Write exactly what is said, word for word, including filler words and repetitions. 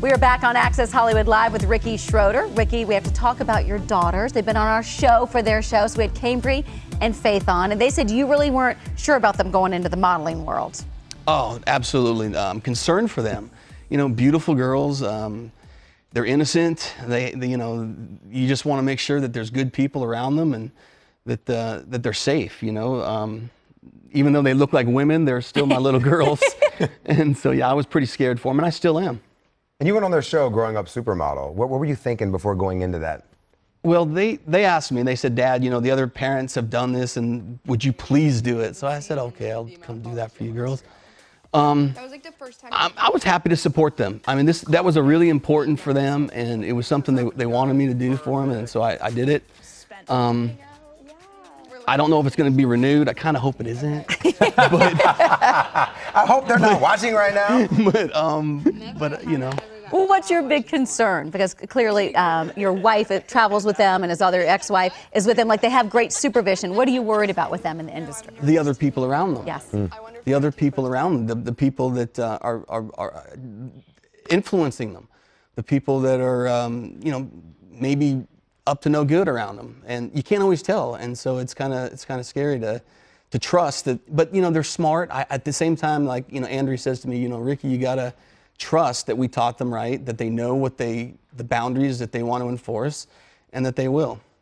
We are back on Access Hollywood Live with Ricky Schroder. Ricky, we have to talk about your daughters. They've been on our show for their show. So we had Cambry and Faith on, and they said you really weren't sure about them going into the modeling world. Oh, absolutely. I'm concerned for them. You know, beautiful girls. Um, they're innocent. They, they, you know, you just want to make sure that there's good people around them and that uh, that they're safe. You know, um, even though they look like women, they're still my little girls. And so, yeah, I was pretty scared for them, and I still am. And you went on their show, Growing Up Supermodel. What, what were you thinking before going into that? Well, they, they asked me, they said, Dad, you know, the other parents have done this, and would you please do it? So I said, okay, I'll come do that for you girls. Um, that was like the first time. I, I was happy to support them. I mean, this that was a really important for them, and it was something they, they wanted me to do for them, and so I, I did it. Um, I don't know if it's going to be renewed. I kind of hope it isn't. But I hope they're not watching right now. But, um, but you know. Well, what's your big concern? Because clearly um, your wife it travels with them and his other ex-wife is with them. Like, they have great supervision. What are you worried about with them in the industry? The other people around them. Yes. Mm. The other people around them, the, the people that uh, are, are, are influencing them, the people that are, um, you know, maybe up to no good around them, and you can't always tell, and so it's kind of it's kind of scary to to trust that. But you know, they're smart. I, at the same time, like you know, Andrea says to me, you know, Ricky, you gotta trust that we taught them right, that they know what they the boundaries that they want to enforce, and that they will.